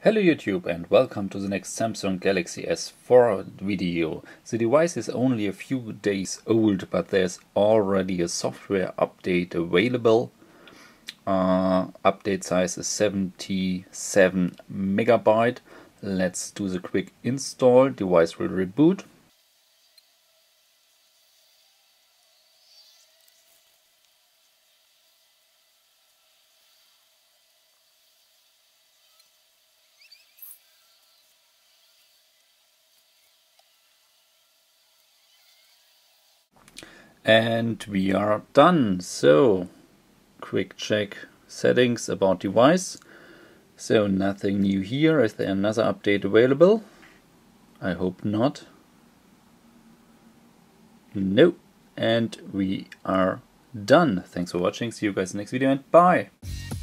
Hello YouTube and welcome to the next Samsung Galaxy S4 video. The device is only a few days old, but there's already a software update available. Update size is 77 megabyte. Let's do the quick install. Device will reboot. And we are done. So, quick check settings about device. So nothing new here. Is there another update available? I hope not. No. And we are done. Thanks for watching. See you guys in the next video and bye.